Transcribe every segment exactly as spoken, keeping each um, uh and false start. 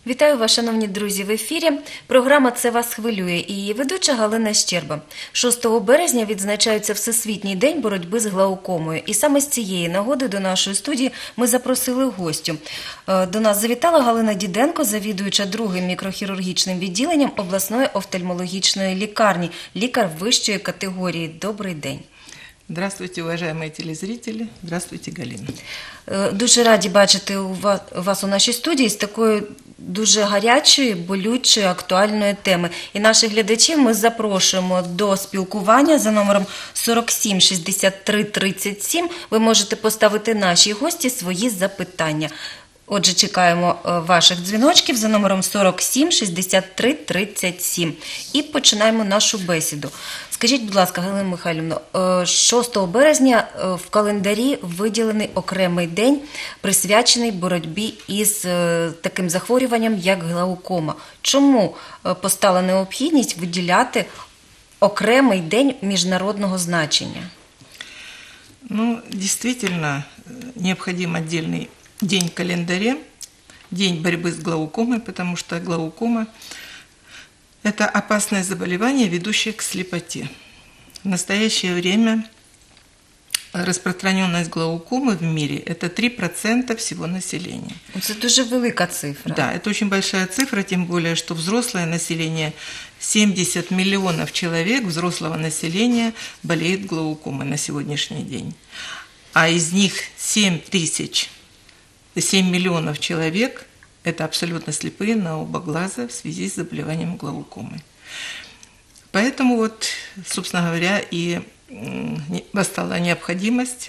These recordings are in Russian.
Вітаю вас, шановні друзі, в ефірі. Програма «Це вас хвилює» і її ведуча Галина Щерба. шостого березня відзначається Всесвітній день боротьби з глаукомою. І саме з цієї нагоди до нашої студії ми запросили гостю. До нас завітала Галина Діденко, завідуюча другим мікрохірургічним відділенням обласної офтальмологічної лікарні, лікар вищої категорії. Добрий день. Здравствуйте, уважаемые телезрители. Здравствуйте, Галина. Дуже раді бачити вас у нашій студії з такої дуже гарячої, болючої, актуальної теми. І наших глядачів ми запрошуємо до спілкування за номером сорок сім шістдесят три тридцять сім. Ви можете поставити нашій гості свої запитання. Отже, чекаємо ваших дзвіночків за номером сорок сім шістдесят три тридцять сім. І починаємо нашу бесіду. Скажіть, будь ласка, Галина Михайлівна, шостого березня в календарі виділений окремий день, присвячений боротьбі із таким захворюванням, як глаукома. Чому постала необхідність виділяти окремий день міжнародного значення? Ну, действительно, необходим отдельный день в календаре, день борьбы с глаукомой, потому что глаукома – это опасное заболевание, ведущее к слепоте. В настоящее время распространенность глаукомы в мире – это три процента всего населения. Это дуже велика цифра. Да, это очень большая цифра, тем более, что взрослое население, семьдесят миллионов человек взрослого населения болеет глаукомой на сегодняшний день. А из них семь тысяч, семь миллионов человек – это абсолютно слепые на оба глаза в связи с заболеванием глаукомы. Поэтому вот, собственно говоря, и восстала необходимость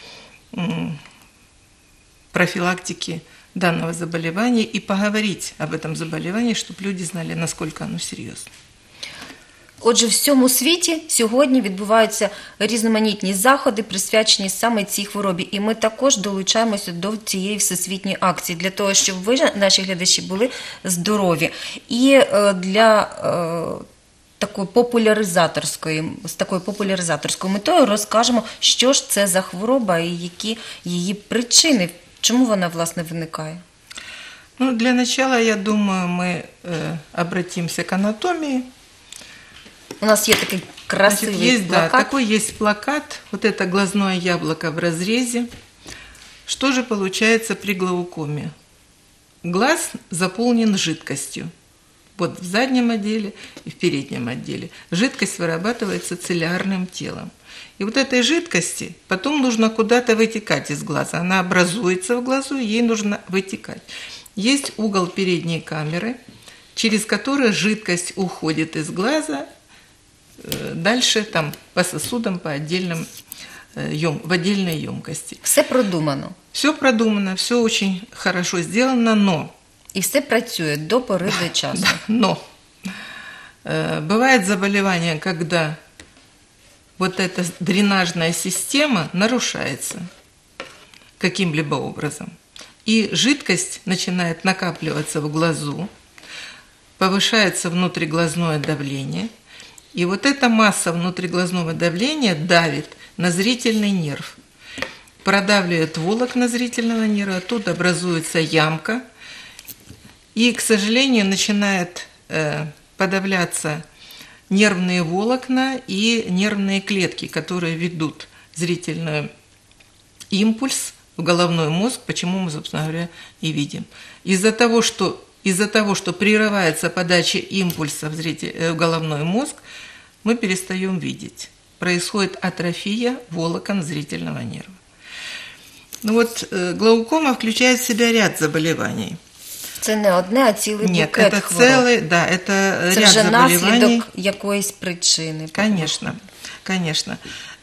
профилактики данного заболевания и поговорить об этом заболевании, чтобы люди знали, насколько оно серьезно. Отже, в всьому світі сьогодні відбуваються різноманітні заходи, присвячені саме цій хворобі. І ми також долучаємося до цієї всесвітньої акції, для того, щоб ви, наші глядачі, були здорові. І для такої популяризаторської, з такою популяризаторською метою розкажемо, що ж це за хвороба і які її причини, чому вона, власне, виникає. Ну, для начала, я думаю, мы э, обратимся к анатомии. У нас есть такой красивый Значит, есть, плакат. Да, такой есть плакат. Вот это глазное яблоко в разрезе. Что же получается при глаукоме? Глаз заполнен жидкостью. Вот в заднем отделе и в переднем отделе. Жидкость вырабатывается цилиарным телом. И вот этой жидкости потом нужно куда-то вытекать из глаза. Она образуется в глазу, ей нужно вытекать. Есть угол передней камеры, через который жидкость уходит из глаза дальше там по сосудам, по отдельным, в отдельной емкости. Все продумано. Все продумано, все очень хорошо сделано, но... И все працює до пори до часу. Да, но э, бывает заболевание, когда вот эта дренажная система нарушается каким-либо образом. И жидкость начинает накапливаться в глазу, повышается внутриглазное давление. И вот эта масса внутриглазного давления давит на зрительный нерв, продавливает волокна зрительного нерва, оттуда образуется ямка, и, к сожалению, начинает э, подавляться нервные волокна и нервные клетки, которые ведут зрительный импульс в головной мозг, почему мы, собственно говоря, и видим. Из-за того, что Из-за того, что прерывается подача импульса в, зритель, в головной мозг, мы перестаем видеть. Происходит атрофия волокон зрительного нерва. Ну вот, глаукома включает в себя ряд заболеваний. Це не одне, а цілий Нет, букет это хвороб. целый, да, это це ряд вже заболеваний. наслідок якоїсь причини. Конечно, конечно.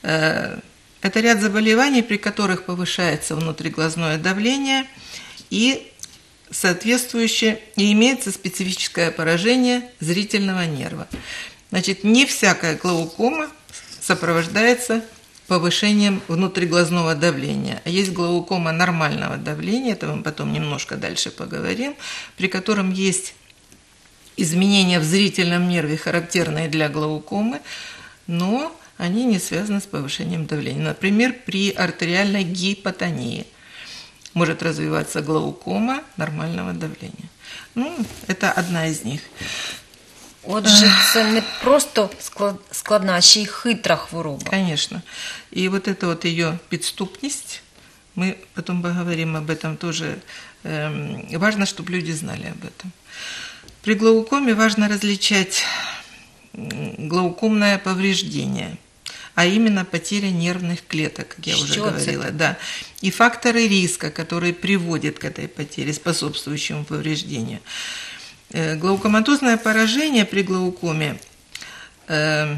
Это ряд заболеваний, при которых повышается внутриглазное давление и соответствующее, и имеется специфическое поражение зрительного нерва. Значит, не всякая глаукома сопровождается повышением внутриглазного давления. А есть глаукома нормального давления, это мы потом немножко дальше поговорим, при котором есть изменения в зрительном нерве, характерные для глаукомы, но они не связаны с повышением давления. Например, при артериальной гипотонии. может развиваться глаукома нормального давления. Ну, это одна из них. Отже, це не просто склад- складна, а ще й хитра хвороба. Конечно. И вот эта вот ее подступность, мы потом поговорим об этом тоже, эм, важно, чтобы люди знали об этом. При глаукоме важно различать м, глаукомное повреждение, а именно потеря нервных клеток, как я уже Что это говорила. такое? Да. И факторы риска, которые приводят к этой потере, способствующему повреждению. Э, Глаукоматозное поражение при глаукоме э,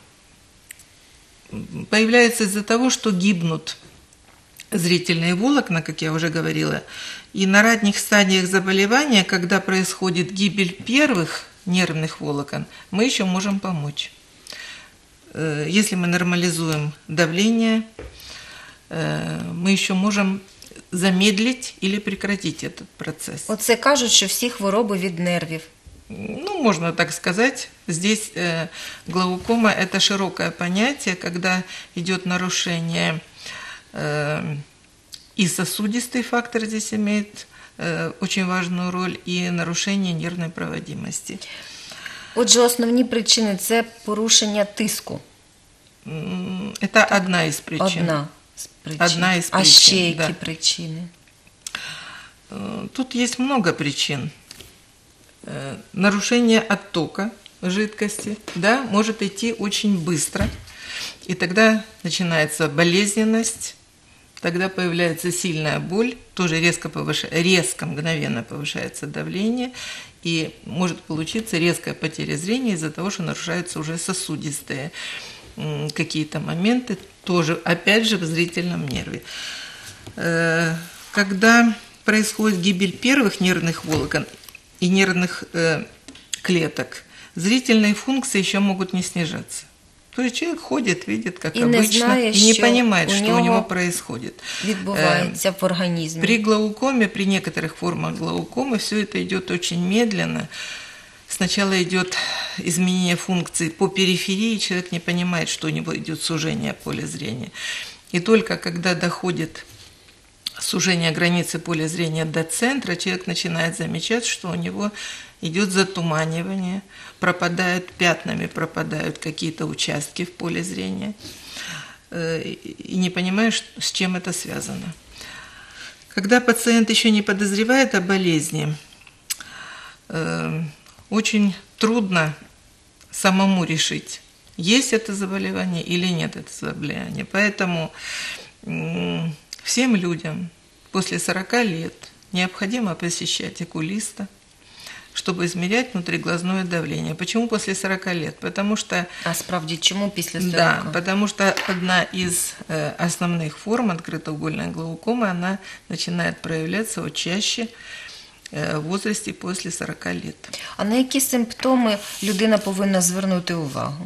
появляется из-за того, что гибнут зрительные волокна, как я уже говорила, и на ранних стадиях заболевания, когда происходит гибель первых нервных волокон, мы еще можем помочь. Э, Если мы нормализуем давление, э, мы еще можем замедлить или прекратить этот процесс. Оце кажуть, що всі хвороби від нервів. Ну, можно так сказать. Здесь э, глаукома – это широкое понятие, когда идет нарушение, э, и сосудистый фактор здесь имеет э, очень важную роль, и нарушение нервной проводимости. Отже, основні причини – це порушення тиску. М, Это одна из причин. Одна з причин. Одна із А причин, ще які да. причини? Э, Тут есть много причин. Э, Нарушение оттока жидкости, да, может идти очень быстро, и тогда начинается болезненность, тогда появляется сильная боль, тоже резко, повыша... резко мгновенно повышается давление, и может получиться резкая потеря зрения из-за того, что нарушаются уже сосудистые м, какие-то моменты, тоже, опять же, в зрительном нерве. Э, Когда происходит гибель первых нервных волокон и нервных э, клеток, зрительные функции еще могут не снижаться. То есть человек ходит, видит, как И не обычно, знает, и не что понимает, у что у него него происходит. Відбувається в організмі. При глаукоме, при некоторых формах глаукомы все это идет очень медленно. Сначала идет изменение функций по периферии, человек не понимает, что у него идет сужение поля зрения. И только когда доходит сужение границы поля зрения до центра, человек начинает замечать, что у него идет затуманивание, пропадают пятнами, пропадают какие-то участки в поле зрения, э, и не понимаешь, с чем это связано. Когда пациент еще не подозревает о болезни, э, очень трудно самому решить, есть это заболевание или нет это заболевание. Поэтому м, всем людям после сорока лет необходимо посещать окулиста, чтобы измерять внутриглазное давление. Почему после сорока лет? Потому что, А справді, чому після сорока? да, потому что одна из э, основных форм открытоугольной глаукомы, она начинает проявляться вот чаще э, в возрасте после сорока лет. А на які симптоми людина повинна звернути увагу?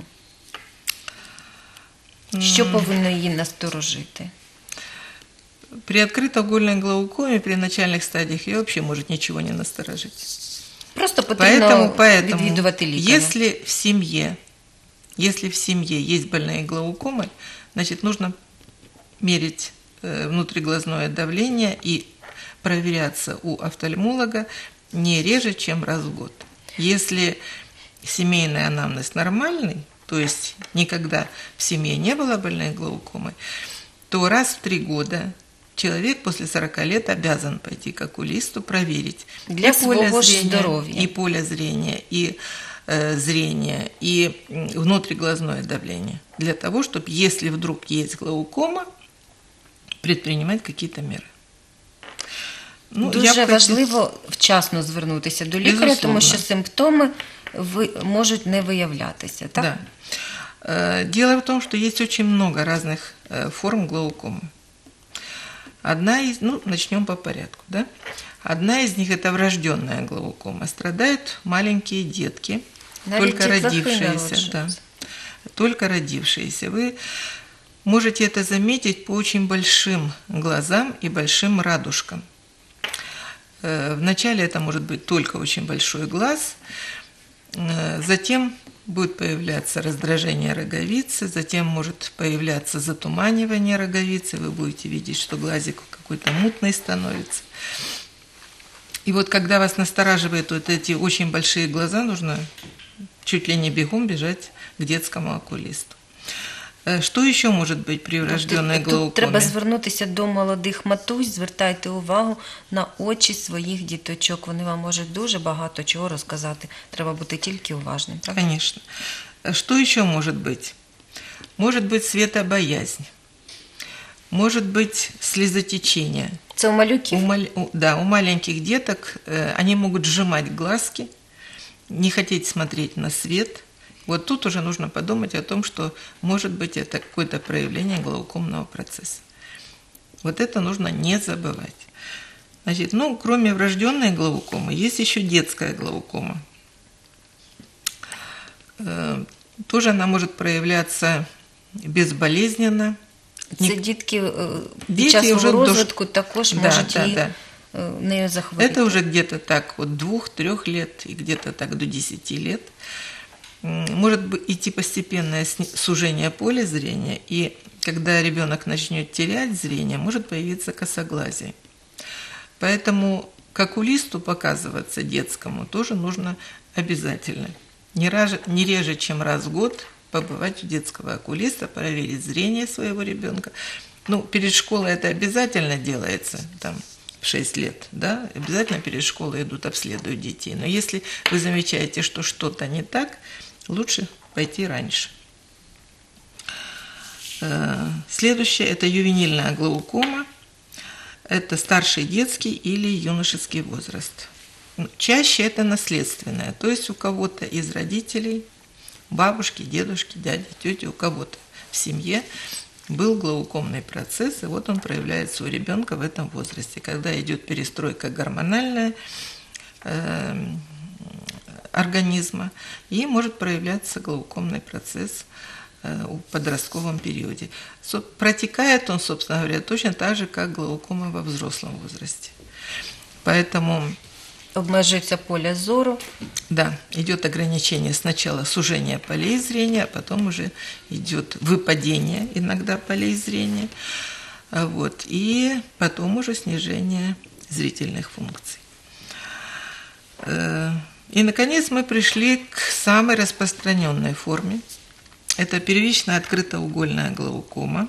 Що повинно її насторожити? При открытоугольной глаукоме, при начальных стадиях, ее вообще может ничего не насторожить. Просто потрібно Поэтому, поэтому відвідувати лікаря. если в семье, если в семье есть больные глаукомой, значит, нужно мерить э, внутриглазное давление и проверяться у офтальмолога не реже, чем раз в год. Если семейный анамнез нормальный, то есть никогда в семье не было больной глаукомой, то раз в три года человек после сорока лет обязан пойти к окулисту проверить Для и поле своего зрения, здоровья. и поле зрения, и э, зрение, и м, внутриглазное давление. Для того, чтобы, если вдруг есть глаукома, предпринимать какие-то меры. Ну, я Дуже б важливо вчасно звернутися до лікаря, Безусловно. тому що симптоми ви- можуть не виявлятися. Так? Да. Э, Дело в том, что есть очень много разных э, форм глаукомы. Одна из, ну, начнем по порядку, да? Одна из них – это врожденная глаукома. Страдают маленькие детки, Навіть только дітлахи родившиеся. Да, народжуються. только родившиеся. Вы можете это заметить по очень большим глазам и большим радужкам. Э, Вначале это может быть только очень большой глаз, э, затем будет появляться раздражение роговицы, затем может появляться затуманивание роговицы, вы будете видеть, что глазик какой-то мутный становится. И вот когда вас настораживают вот эти очень большие глаза, нужно чуть ли не бегом бежать к детскому окулисту. Що ще може бути при врожденной глаукомі? Тут треба звернутися до молодих матусь, звертайте увагу на очі своїх діточок. Вони вам можуть дуже багато чого розказати. Треба бути тільки уважним. Так? Конечно. Что еще может быть? Может быть светобоязнь. Может быть слезотечение. Це у малюків? У, мал... у, да, у маленьких деток э, они могут сжимать глазки, не хотеть смотреть на свет. Вот тут уже нужно подумать о том, что, может быть, это какое-то проявление глаукомного процесса. Вот это нужно не забывать. Значит, ну, кроме врожденной глаукомы, есть еще детская глаукома. Э, тоже она может проявляться безболезненно. Це дітки під Дети час уже розвитку також Да, можуть да, її да. нею захворіти. Это уже где-то так от двух-трех лет и где-то так до десяти лет. Может идти постепенное сужение поля зрения, и когда ребенок начнет терять зрение, может появиться косоглазие. Поэтому к окулисту показываться детскому тоже нужно обязательно. Не, раз, не реже, чем раз в год побывать у детского окулиста, проверить зрение своего ребенка. Ну, перед школой это обязательно делается, там, в шесть лет, да, обязательно перед школой идут, обследуют детей. Но если вы замечаете, что что-то не так, лучше пойти раньше. Следующее – это ювенильная глаукома. Это старший детский или юношеский возраст. Чаще это наследственное, то есть у кого-то из родителей, бабушки, дедушки, дяди, тети, у кого-то в семье был глаукомный процесс, и вот он проявляется у ребенка в этом возрасте, когда идет перестройка гормональная э, организма, и может проявляться глаукомный процесс э, в подростковом периоде. Со, протекает он, собственно говоря, точно так же, как глаукома во взрослом возрасте. Поэтому... Обмежується поля зору. Да, идет ограничение сначала сужение полей зрения, а потом уже идет выпадение иногда полей зрения, вот, и потом уже снижение зрительных функций. И, наконец, мы пришли к самой распространенной форме. Это первичная открытоугольная глаукома,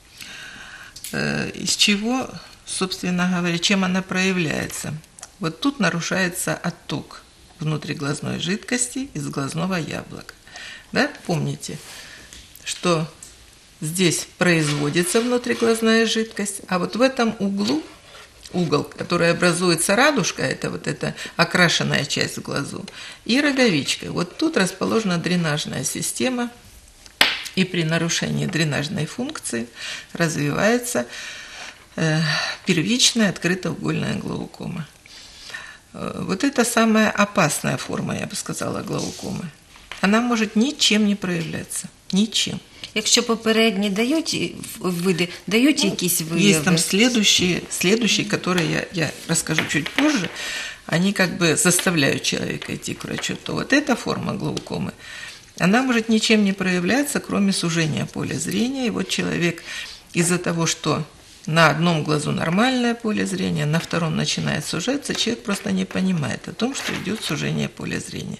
из чего, собственно говоря, чем она проявляется. Вот тут нарушается отток внутриглазной жидкости из глазного яблока. Да? Помните, что здесь производится внутриглазная жидкость, а вот в этом углу, угол, который образуется радужка, это вот эта окрашенная часть в глазу, и роговичка. Вот тут расположена дренажная система, и при нарушении дренажной функции развивается э, первичная открытоугольная глаукома. Вот это самая опасная форма, я бы сказала, глаукомы. Она может ничем не проявляться. Ничем. Якщо попередні дають види, дають якісь вияви? Есть там следующие, следующие, которые я, я расскажу чуть позже, они как бы заставляют человека идти к врачу. То вот эта форма глаукомы, она может ничем не проявляться, кроме сужения поля зрения. И вот человек из-за того, что на одном глазу нормальное поле зрения, на втором начинает сужаться, человек просто не понимает о том, что идет сужение поля зрения.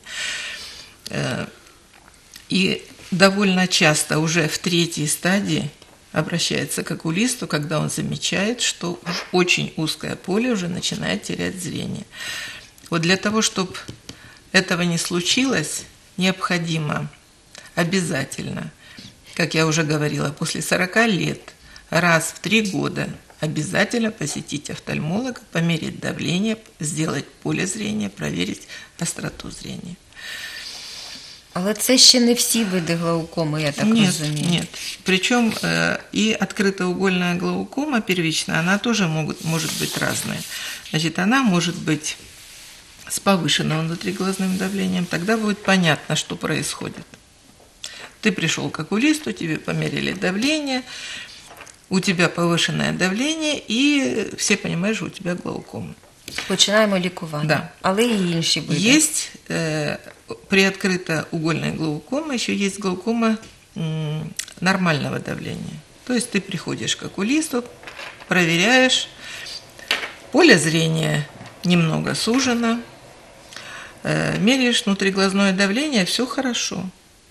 И довольно часто уже в третьей стадии обращается к окулисту, когда он замечает, что очень узкое поле уже начинает терять зрение. Вот для того, чтобы этого не случилось, необходимо обязательно, как я уже говорила, после сорока лет, раз в три года обязательно посетить офтальмолога, померить давление, сделать поле зрения, проверить остроту зрения. Але це ще не всі види глаукоми, я так нет, розумію. Нет, причем э, и открытоугольная глаукома первичная, она тоже могут, может быть разная. Значит, она может быть с повышенным внутриглазным давлением, тогда будет понятно, что происходит. Ты пришел к окулисту, тебе померили давление, у тебя повышенное давление, и все понимают, что у тебя глаукома. Починаємо лікування. Да. Але і інші види. Есть э, при открытоугольной глаукоме еще есть глаукома м, нормального давления. То есть ты приходишь к окулисту, проверяешь, поле зрения немного сужено, э, меряешь внутриглазное давление, все хорошо.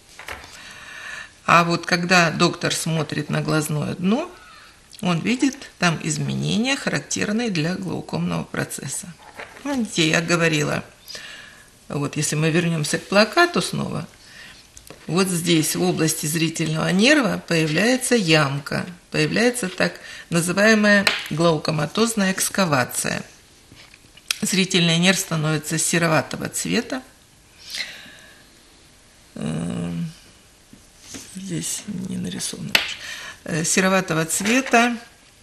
А вот когда доктор смотрит на глазное дно, он видит там изменения, характерные для глаукомного процесса. Помните, я говорила, вот если мы вернемся к плакату снова, вот здесь в области зрительного нерва появляется ямка, появляется так называемая глаукоматозная экскавация. Зрительный нерв становится сероватого цвета. Здесь не нарисовано. Сероватого цвета,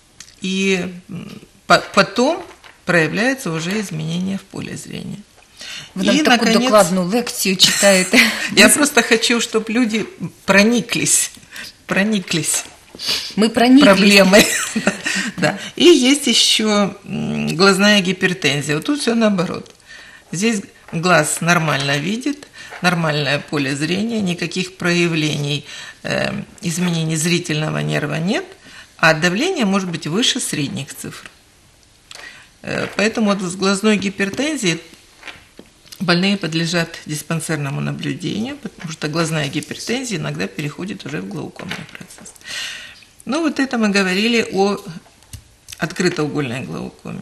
и потом проявляется уже изменение в поле зрения. Ви нам и, таку наконец, докладну лекцію читаєте. я просто хочу, чтобы люди прониклись, прониклись. Мы прониклись. Проблемой. Да. И есть еще глазная гипертензия. Вот тут все наоборот. Здесь глаз нормально видит, нормальное поле зрения, никаких проявлений э, изменений зрительного нерва нет, а давление может быть выше средних цифр. Э, поэтому вот с глазной гипертензией больные подлежат диспансерному наблюдению, потому что глазная гипертензия иногда переходит уже в глаукомный процесс. Ну, вот это мы говорили о открытоугольной глаукоме.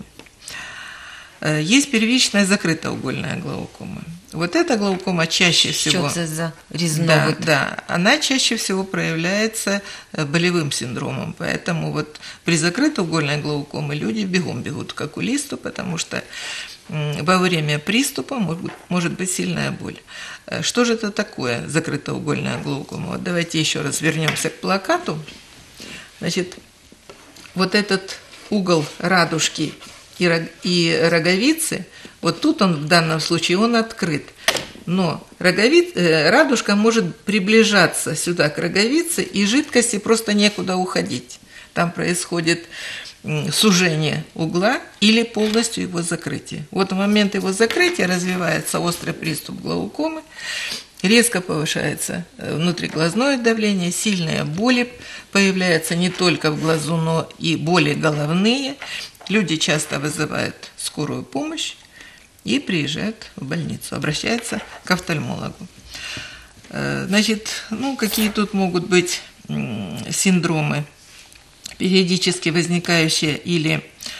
Есть первичная закрытоугольная глаукома. Вот эта глаукома чаще всего... Что это за різновид? Да, да, она чаще всего проявляется болевым синдромом. Поэтому вот при закрытоугольной глаукоме люди бегом бегут к окулисту, потому что во время приступа может, может быть сильная боль. Что же это такое закрытоугольная глаукома? Вот давайте еще раз вернемся к плакату. Значит, вот этот угол радужки и, рог, и роговицы, вот тут он в данном случае он открыт. Но роговиц, э, радужка может приближаться сюда к роговице, и жидкости просто некуда уходить. Там происходит м, сужение угла или полностью его закрытие. Вот в момент его закрытия развивается острый приступ глаукомы, резко повышается внутриглазное давление, сильные боли появляются не только в глазу, но и боли головные. Люди часто вызывают скорую помощь и приезжают в больницу, обращаются к офтальмологу. Значит, ну, какие тут могут быть синдромы, периодически возникающие или...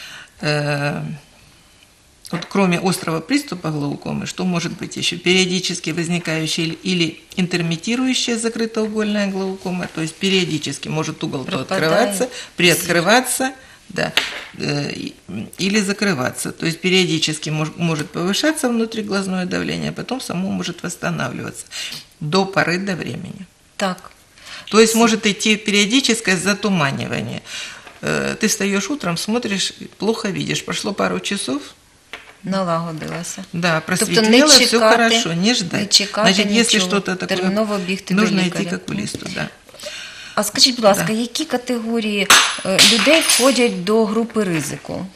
Вот кроме острого приступа глаукомы, что может быть еще? Периодически возникающая или интермитирующая закрытоугольная глаукома, то есть периодически может угол то открываться, приоткрываться, да, или закрываться. То есть периодически может повышаться внутриглазное давление, а потом само может восстанавливаться до поры до времени. Так. То есть может идти периодическое затуманивание. Ты встаешь утром, смотришь, плохо видишь, прошло пару часов, налагодилася. Да, просветлело, тобто все хорошо, не ждать. Не чекати Значит, если нічого, что-то такое, терміново бігти нужно до идти лікаря. к окулисту, да. А скажіть, будь ласка, Да. які категорії е, людей входять до групи ризику?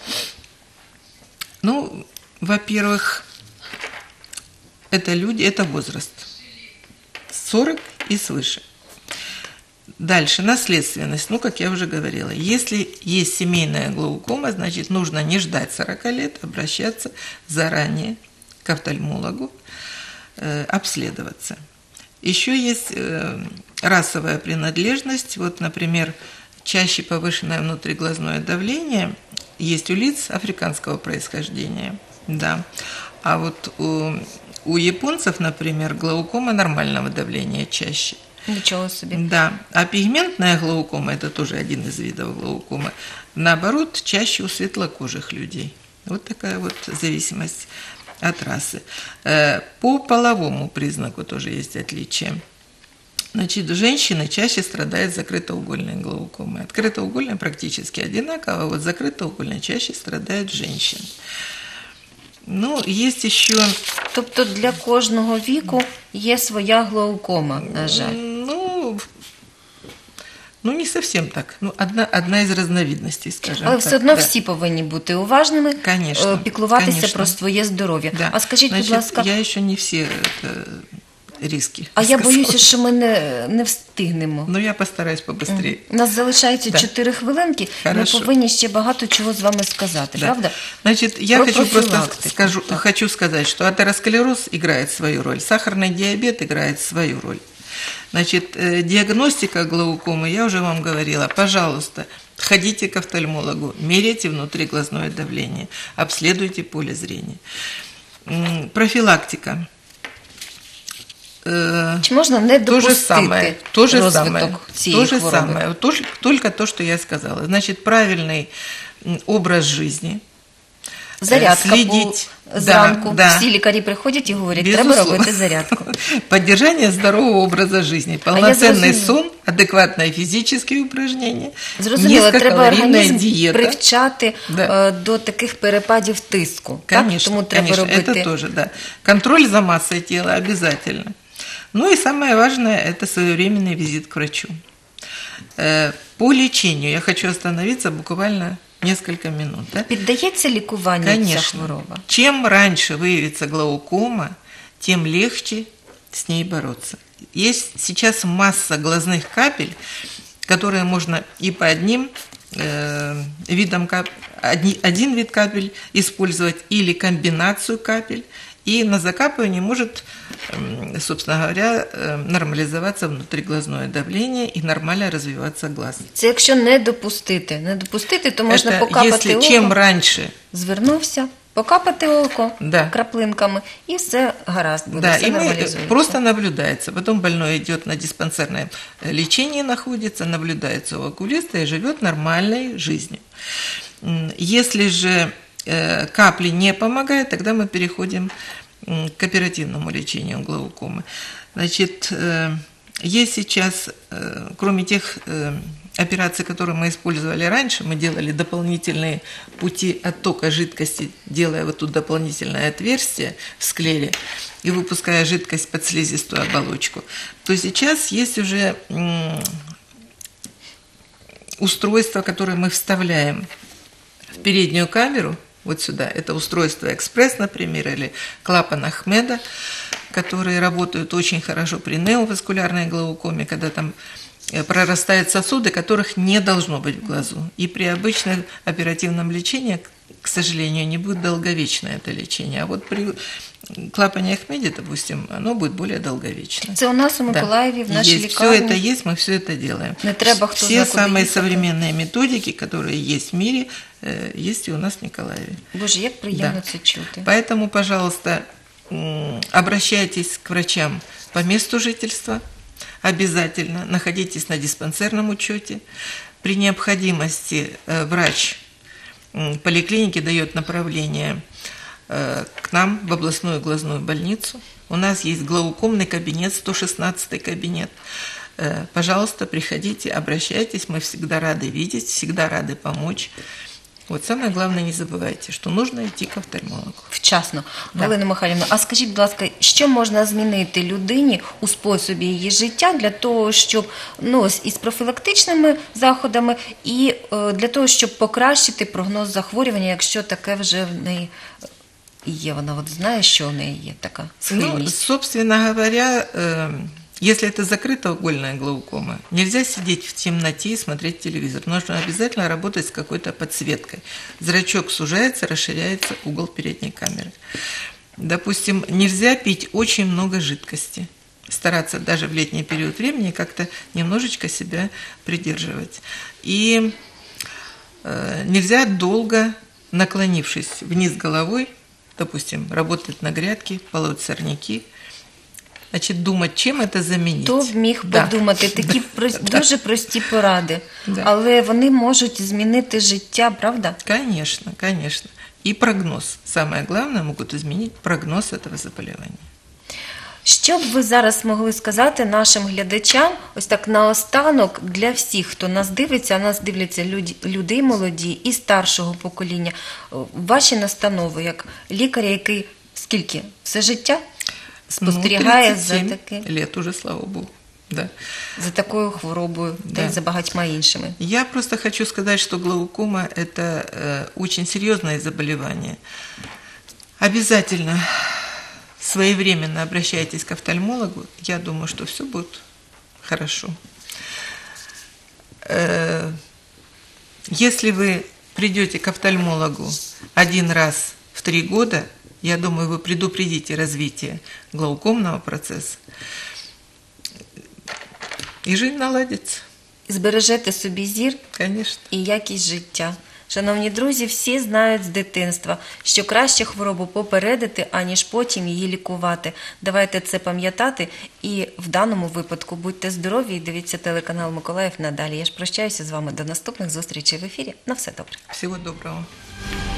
Ну, во-первых, это люди, это возраст. сорок и свыше. Дальше, наследственность. Ну, как я уже говорила, если есть семейная глаукома, значит, нужно не ждать сорока лет, обращаться заранее к офтальмологу, э, обследоваться. Еще есть э, расовая принадлежность. Вот, например, чаще повышенное внутриглазное давление есть у лиц африканского происхождения. Да. А вот у, у японцев, например, глаукома нормального давления чаще. Нічого собі. Да, а пигментная глаукома, это тоже один из видов глаукомы, наоборот, чаще у светлокожих людей. Вот такая вот зависимость от расы. По половому признаку тоже есть отличие. Значит, женщины чаще страдают закрытоугольной глаукомой. Открытоугольная практически одинаково, а вот закрытоугольной чаще страдают женщины. Ну, есть еще... Тобто для кожного віку є своя глаукома, на жаль. Ну, ну не совсем так. Ну, одна, одна із разновидностей, скажімо Але так. все одно да. всі повинні бути уважними, Конечно, е, піклуватися конечно. про своє здоров'я. Да. А скажіть, Значит, будь ласка, я еще не все это риски. А я сказала. боюся, що ми не, не встигнемо. Ну, я постараюсь побыстрее. У нас залишається Да. чотири хвилинки, Хорошо. ми повинні ще багато чого з вами сказати, Да. правда? Значит, я Про хочу просто профилактику, скажу, так. хочу сказать, что атеросклероз играет свою роль, сахарный диабет играет свою роль. Значит, э, диагностика глаукомы, я уже вам говорила, пожалуйста, ходите к офтальмологу, меряйте внутриглазное давление, обследуйте поле зрения. М, Профилактика. Э, Чи можна не То же допустити самое, то же самое, розвиток цієї то же хвороби? самое, то же- только то, что я сказала. Значит, правильный м, образ жизни, Зарядка следить, по зранку. да, да. Всі лікарі приходять і говорять, Безусловно. треба робити зарядку. Поддержание здорового образа жизни, полноценный зрозуміла. сон, адекватные физические упражнения, Зрозуміло, треба низкокалорийная організм диета. привчати Да. е, до таких перепадів тиску. Конечно, так? Тому треба конечно, робити. это тоже, да. Контроль за массой тела обязательно. Ну и самое важное – это своевременный визит к врачу. Э, По лечению я хочу остановиться буквально несколько минут. Да? Піддається лікуванню ця Конечно. хвороба? Чем раньше выявится глаукома, тем легче с ней бороться. Есть сейчас масса глазных капель, которые можно и по одним э, видам кап... одни- один вид капель использовать или комбинацию капель, и на закапывании может, м, собственно говоря, э, нормализоваться внутриглазное давление и нормально развиваться глаз. Це якщо не допустити. Не допустити, то можна Это покапати если око. чем раньше. Звернувся, покапати око Да. краплинками, і все гаразд буде, Да, все и мы нормалізується. просто наблюдается. Потом больной идет на диспансерное лечение, находится, наблюдается у окулиста и живет нормальной жизнью. М, Если же э, капли не помогают, тогда мы переходим м, к оперативному лечению глаукомы. Значит, э, есть сейчас, э, кроме тех э, операций, которые мы использовали раньше, мы делали дополнительные пути оттока жидкости, делая вот тут дополнительное отверстие в склере и выпуская жидкость под слизистую оболочку, то сейчас есть уже м, устройство, которое мы вставляем в переднюю камеру, вот сюда, это устройство «Экспресс», например, или клапан Ахмеда, которые работают очень хорошо при неоваскулярной глаукоме, когда там э, прорастают сосуды, которых не должно быть в глазу. И при обычном оперативном лечении, к- к сожалению, не будет долговечное это лечение. А вот при клапане Ахмеде, допустим, оно будет более долговечное. Це у нас у Да. Миколаєві, в нашій Есть, лікарні. все это есть, мы все это делаем. Не треба хто Все зна куди самые їхати. современные методики, которые есть в мире, э, есть и у нас в Николаеве. Боже, як приємно Да. це чути. Поэтому, пожалуйста, м, обращайтесь к врачам по месту жительства, обязательно находитесь на диспансерном учете. При необходимости э, врач м, поликлиники дает направление э, к нам в областную глазную больницу. У нас есть глаукомный кабинет, сто шестнадцатый кабинет. Э, Пожалуйста, приходите, обращайтесь, мы всегда рады видеть, всегда рады помочь. Вот самое главное, не забывайте, что нужно идти к офтальмологу. Вчасно. Да. Галина Михайлівна, а скажіть, будь ласка, що можна змінити людині у способі її життя для того, щоб, ну, ось із профілактичними заходами, і е, для того, щоб покращити прогноз захворювання, якщо таке вже в неї є, вона от знає, що в неї є така Ну, схильність? собственно говоря, э, если это закрытоугольная глаукома, нельзя сидеть в темноте и смотреть телевизор. Нужно обязательно работать с какой-то подсветкой. Зрачок сужается, расширяется угол передней камеры. Допустим, нельзя пить очень много жидкости. Стараться даже в летний период времени как-то немножечко себя придерживать. И э, нельзя долго, наклонившись вниз головой, допустим, работать на грядке, полоть сорняки, значит, думать, чем это заменить. Хто б міг Да. подумати, такі прос- дуже прості поради, Да. але вони можуть змінити життя, правда? Конечно, конечно. И прогноз. Самое главное, могут изменить прогноз этого заболевания. Що б ви зараз могли сказати нашим глядачам, ось так наостанок, для всіх, хто нас дивиться, а нас дивляться люди, люди молоді і старшого покоління, ваші настанови, як лікаря, який скільки? Все життя спостерігає Ну, за, тридцать семь таки, лет уже, слава богу. Да. за такою хворобою та й Да. за багатьма іншими. Я просто хочу сказать, что глаукома – это э, очень серьезное заболевание. Обязательно своевременно обращайтесь к офтальмологу, я думаю, что все будет хорошо. Э, Если вы придете к офтальмологу один раз в три года, я думаю, вы предупредите развитие глаукомного процесса, і жизнь наладиться. Збережете собі зір Конечно. і якість життя. Шановні друзі, всі знають з дитинства, що краще хворобу попередити, аніж потім її лікувати. Давайте це пам'ятати і в даному випадку будьте здорові і дивіться телеканал Миколаїв надалі. Я ж прощаюся з вами до наступних зустрічей в ефірі. На все добре. Всего доброго.